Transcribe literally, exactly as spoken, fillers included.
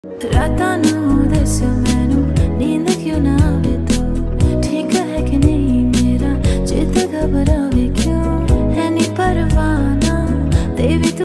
रातां नूं दस मैनू नींद क्यों ना आवे तू ठीक है कि नहीं मेरा चित घबरावे क्यों है नी परवाना तेरी